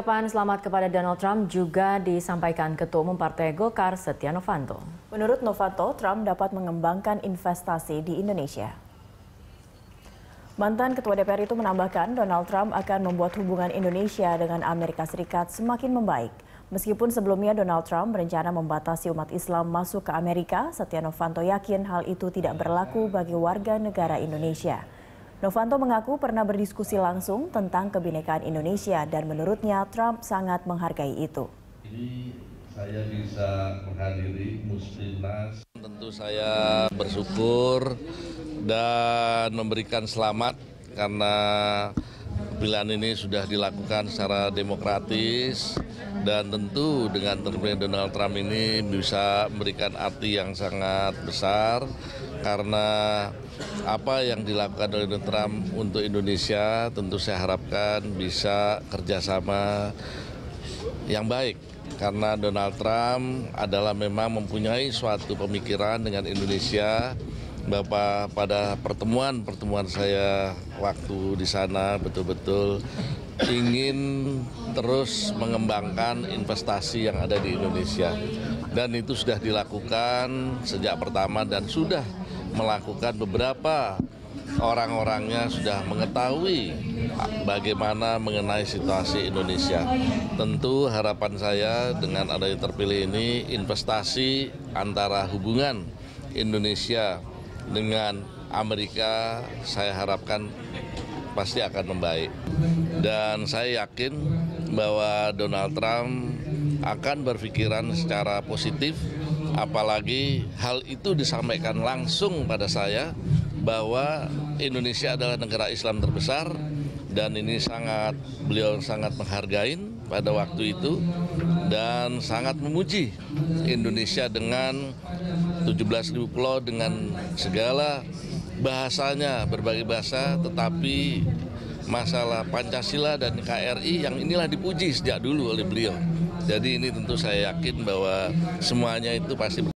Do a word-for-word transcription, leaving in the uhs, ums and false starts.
Ucapan selamat kepada Donald Trump juga disampaikan Ketua Umum Partai Golkar Setia Novanto. Menurut Novanto, Trump dapat mengembangkan investasi di Indonesia. Mantan Ketua D P R itu menambahkan Donald Trump akan membuat hubungan Indonesia dengan Amerika Serikat semakin membaik. Meskipun sebelumnya Donald Trump berencana membatasi umat Islam masuk ke Amerika, Setia Novanto yakin hal itu tidak berlaku bagi warga negara Indonesia. Novanto mengaku pernah berdiskusi langsung tentang kebinekaan Indonesia dan menurutnya Trump sangat menghargai itu. Ini saya bisa menghadiri Muslimnas. Tentu saya bersyukur dan memberikan selamat karena pilihan ini sudah dilakukan secara demokratis dan tentu dengan terpilih Donald Trump ini bisa memberikan arti yang sangat besar karena apa yang dilakukan oleh Donald Trump untuk Indonesia tentu saya harapkan bisa kerjasama yang baik karena Donald Trump adalah memang mempunyai suatu pemikiran dengan Indonesia. Bapak pada pertemuan-pertemuan saya waktu di sana betul-betul ingin terus mengembangkan investasi yang ada di Indonesia. Dan itu sudah dilakukan sejak pertama dan sudah melakukan beberapa orang-orangnya sudah mengetahui bagaimana mengenai situasi Indonesia. Tentu harapan saya dengan adanya terpilih ini investasi antara hubungan Indonesia dengan Amerika saya harapkan pasti akan membaik. Dan saya yakin bahwa Donald Trump akan berpikiran secara positif, apalagi hal itu disampaikan langsung pada saya bahwa Indonesia adalah negara Islam terbesar dan ini sangat beliau sangat menghargai pada waktu itu dan sangat memuji Indonesia dengan tujuh belas ribu pulau dengan segala bahasanya, berbagai bahasa, tetapi masalah Pancasila dan N K R I yang inilah dipuji sejak dulu oleh beliau. Jadi ini tentu saya yakin bahwa semuanya itu pasti